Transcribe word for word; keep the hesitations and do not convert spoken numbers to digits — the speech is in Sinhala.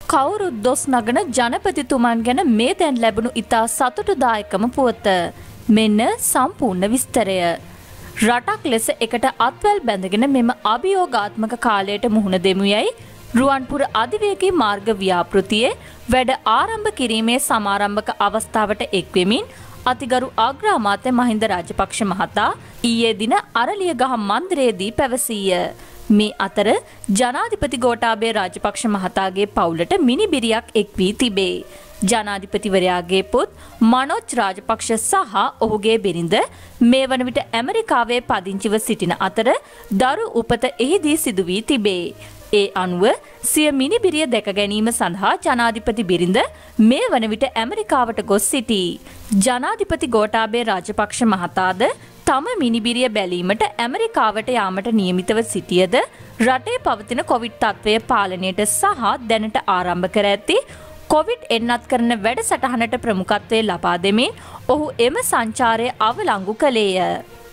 කවුරුත් දොස් නගන ජනපතිතුමන් ගැන මේ දැන් ලැබුණු ඉතා සතුටුදායකම පුවත. මෙන්න සම්පූර්ණ විස්තරය. රටක් ලෙස එකට අත්වැල් බැඳගෙන මෙම අභියෝගාත්මක කාලයට මුහුණ දෙමු යයි රුවන්පුර අධිවේගී මාර්ග ව්‍යාපෘතියේ වැඩ ආරම්භ කිරීමේ සමාරම්භක අවස්ථාවට එක්වෙමින් අතිගරු අග්‍රාමාත්‍ය මහින්ද රාජපක්ෂ මහතා ඊයේ දින අරලියගහ මන්දිරයේදී පැවසීය. මේ අතර ජනාධිපති ගෝඨාභය රාජපක්ෂ මහතාගේ පවුලට මිනිබිරියක් එක් වී තිබේ. ජනාධිපතිවරයාගේ පුත් මනෝජ් රාජපක්ෂ සහ ඔහුගේ බිරිඳ මේ වන විට ඇමරිකාවේ පදිංචිව සිටින අතර දරු උපත එහිදී සිදු වී තිබේ. ඒ අනුව සිය මිනිබිරිය දැක ගැනීම සඳහා ජනාධිපති බිරිඳ මේ වන විට ඇමරිකාවට ගොස් සිටී. ජනාධිපති ගෝඨාභය රාජපක්ෂ මහතාද තම මිනිබිරිය බැලීමට ඇමරිකාවට යාමට නියමිතව සිටියද රටේ පවතින කොවිඩ් තත්ත්වය පාලනයට සහ දැනට ආරම්භ කර ඇති කොවිඩ් එන්නත් කරන වැඩසටහනට ප්‍රමුඛත්වය ලබා දෙමින් ඔහු එම සංචාරය අවලංගු කළේය.